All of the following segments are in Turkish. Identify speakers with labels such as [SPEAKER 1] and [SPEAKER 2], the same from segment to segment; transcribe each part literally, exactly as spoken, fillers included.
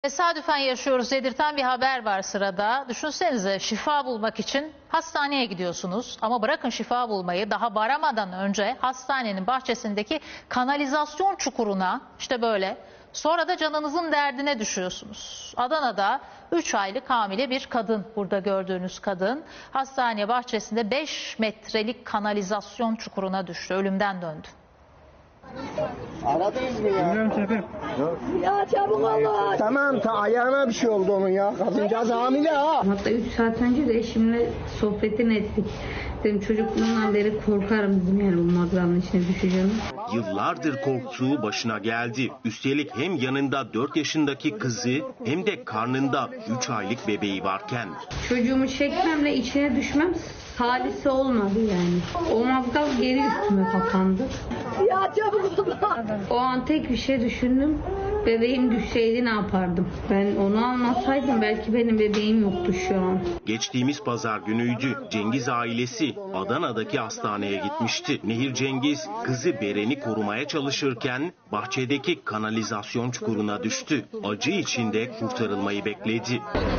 [SPEAKER 1] Tesadüfen yaşıyoruz dedirten bir haber var sırada. Düşünsenize, şifa bulmak için hastaneye gidiyorsunuz. Ama bırakın şifa bulmayı, daha varamadan önce hastanenin bahçesindeki kanalizasyon çukuruna, işte böyle, sonra da canınızın derdine düşüyorsunuz. Adana'da üç aylık hamile bir kadın, burada gördüğünüz kadın, hastane bahçesinde beş metrelik kanalizasyon çukuruna düştü. Ölümden döndü.
[SPEAKER 2] Aradınız mı ya?
[SPEAKER 3] Bilmiyorum şefim.
[SPEAKER 4] Ya çabuk Allah.
[SPEAKER 2] Tamam, ta ayağına bir şey oldu onun ya. Kadıncağız hamile ha.
[SPEAKER 4] Hatta üç saat önce de eşimle sohbetini ettik. Dedim çocukluğumdan beri korkarım dedim yani bu magranın içine düşeceğim.
[SPEAKER 5] Yıllardır korktuğu başına geldi. Üstelik hem yanında dört yaşındaki kızı hem de karnında üç aylık bebeği varken.
[SPEAKER 4] Çocuğumu çekmemle içine düşmem salisi olmadı yani. O mazgal geri üstüme kapandı. Ya çabuk Allah. O an tek bir şey düşündüm. Bebeğim düşseydi ne yapardım? Ben onu almasaydım belki benim bebeğim yoktu şu an.
[SPEAKER 5] Geçtiğimiz pazar günüydü. Cengiz ailesi Adana'daki hastaneye gitmişti. Nehir Cengiz kızı Beren'i korumaya çalışırken bahçedeki kanalizasyon çukuruna düştü. Acı içinde kurtarılmayı bekledi.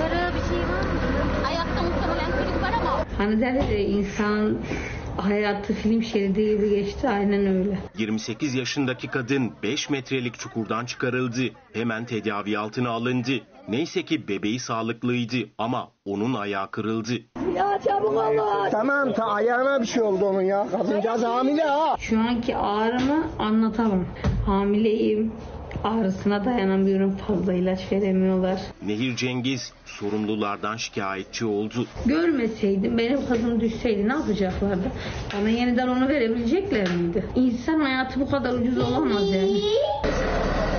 [SPEAKER 4] Hani derler ya insan hayatı film şeridi gibi geçti, aynen öyle.
[SPEAKER 5] yirmi sekiz yaşındaki kadın beş metrelik çukurdan çıkarıldı. Hemen tedavi altına alındı. Neyse ki bebeği sağlıklıydı ama onun ayağı kırıldı.
[SPEAKER 4] Ya çabuk Allah.
[SPEAKER 2] Tamam, ta ayağına bir şey oldu onun ya. Kadıncağız hamile ha.
[SPEAKER 4] Şu anki ağrımı anlatamam. Hamileyim. Ağrısına dayanamıyorum. Fazla ilaç veremiyorlar.
[SPEAKER 5] Nehir Cengiz sorumlulardan şikayetçi oldu.
[SPEAKER 4] Görmeseydim, benim kızım düşseydi ne yapacaklardı? Bana yeniden onu verebilecekler miydi? İnsan hayatı bu kadar ucuz olamaz yani.